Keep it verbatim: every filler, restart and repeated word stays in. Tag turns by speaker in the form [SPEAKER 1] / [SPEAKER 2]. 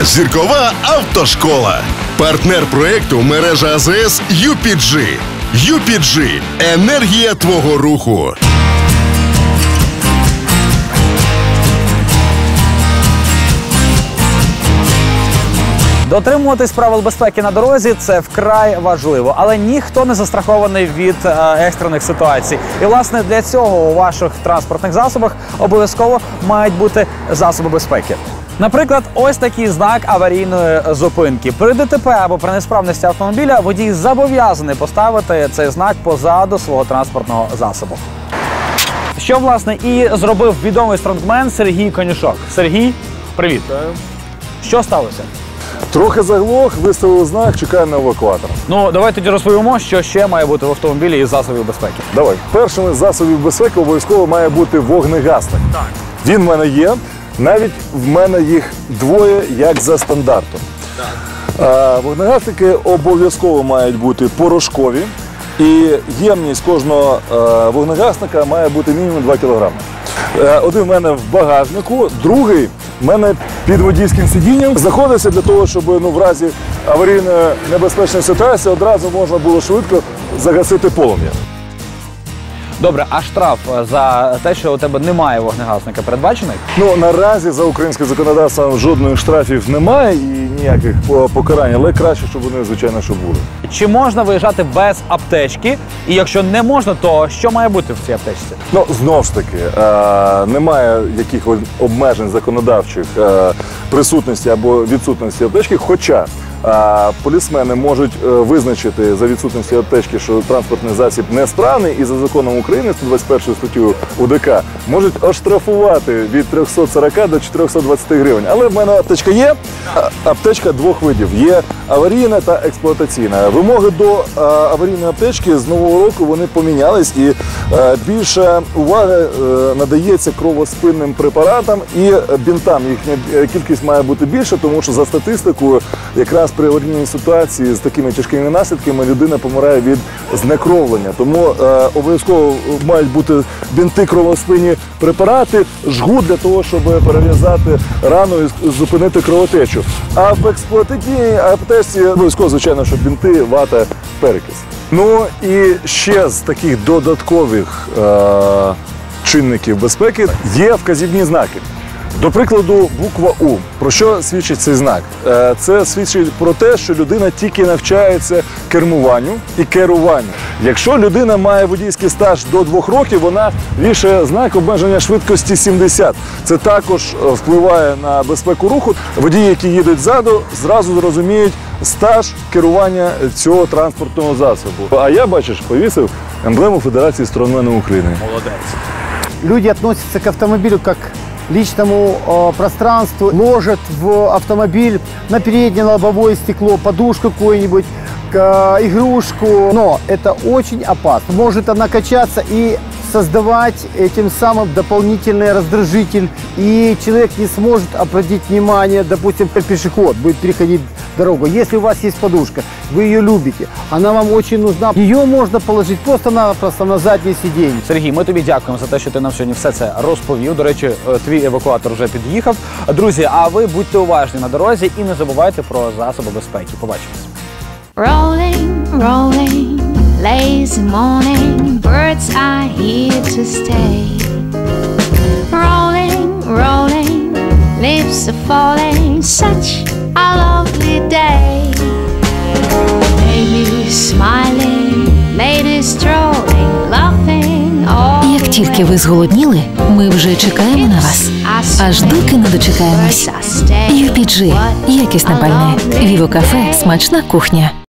[SPEAKER 1] Зіркова автошкола. Партнер проєкту мережа АЗС ю пі джі. ю пі джі – енергія твого руху.
[SPEAKER 2] Дотримуватись правил безпеки на дорозі – це вкрай важливо, але ніхто не застрахований від е, екстрених ситуацій. І, власне, для цього у ваших транспортних засобах обов'язково мають бути засоби безпеки. Наприклад, ось такий знак аварійної зупинки. При ДТП або при несправності автомобіля водій зобов'язаний поставити цей знак позаду свого транспортного засобу. Що, власне, і зробив відомий стронгмен Сергій Конюшок. Сергій, привіт. Що сталося?
[SPEAKER 3] Трохи заглох, виставив знак, чекаю на евакуатор.
[SPEAKER 2] Ну, давай тоді розповімо, що ще має бути в автомобілі із засобів безпеки.
[SPEAKER 3] Давай. Першим із засобів безпеки обов'язково має бути вогнегасник.
[SPEAKER 2] Так.
[SPEAKER 3] Він в мене є. Навіть в мене їх двоє, як за стандартом. Так. А, вогнегасники обов'язково мають бути порошкові. І ємність кожного а, вогнегасника має бути мінімум два кілограми. А, один в мене в багажнику, другий в мене під водійським сидінням знаходиться для того, щоб ну, в разі аварійної небезпечної ситуації одразу можна було швидко загасити полум'я.
[SPEAKER 2] Добре, а штраф за те, що у тебе немає вогнегасника, передбачений?
[SPEAKER 3] Ну, наразі за українським законодавством жодних штрафів немає і ніяких покарань, але краще, щоб вони, звичайно, що були.
[SPEAKER 2] Чи можна виїжджати без аптечки? І якщо не можна, то що має бути в цій аптечці?
[SPEAKER 3] Ну, знову ж таки, немає якихось обмежень законодавчих присутності або відсутності аптечки, хоча А полісмени можуть визначити за відсутністю аптечки, що транспортний засіб несправний, і за законом України, сто двадцять першою статтею УДК, можуть оштрафувати від трьохсот сорока до чотирьохсот двадцяти гривень. Але в мене аптечка є, аптечка двох видів. Є аварійна та експлуатаційна. Вимоги до аварійної аптечки з нового року вони помінялись, і більше уваги надається кровоспинним препаратам і бінтам. Їхня кількість має бути більше, тому що за статистикою якраз при аварійній ситуації з такими тяжкими наслідками людина помирає від знекровлення. Тому е, обов'язково мають бути бінти, кровоспинні препарати, жгут для того, щоб перев'язати рану і зупинити кровотечу. А в експлуатаційній аптечці обов'язково, звичайно, що бінти, вата, перекис. Ну і ще з таких додаткових е, чинників безпеки є вказівні знаки. До прикладу, буква У. Про що свідчить цей знак? Це свідчить про те, що людина тільки навчається кермуванню і керуванню. Якщо людина має водійський стаж до двох років, вона вішає знак обмеження швидкості сімдесят. Це також впливає на безпеку руху. Водії, які їдуть ззаду, зразу зрозуміють стаж керування цього транспортного засобу. А я, бачиш, повісив емблему Федерації стронгменів України.
[SPEAKER 2] Молодець.
[SPEAKER 4] Люди относятся к автомобилю как личному э, пространству, ложат в автомобиль на переднее лобовое стекло подушку какую-нибудь, э, игрушку. Но это очень опасно. Может она качаться и создавать этим самым дополнительный раздражитель. И человек не сможет обратить внимание, допустим, как пешеход будет переходить дорогу. Если у вас есть подушка, вы ее любите, она вам очень нужна, ее можно положить просто-напросто на заднє сидіння.
[SPEAKER 2] Сергій, ми тобі дякуємо за те, що ти нам сьогодні все це розповів. До речі, твій евакуатор вже під'їхав. Друзі, а ви будьте уважні на дорозі і не забувайте про засоби безпеки. Побачимось.
[SPEAKER 5] Rolling, rolling, lazy morning, birds are here to stay. Rolling, rolling, leaves are falling, such a lovely day. Baby smiling, ladies strolling, laughing all.
[SPEAKER 6] Як тільки ви зголодніли, ми вже чекаємо на вас. Аж доки не дочекаємось. ю пі джі – якісне пальне. Віво кафе – смачна кухня.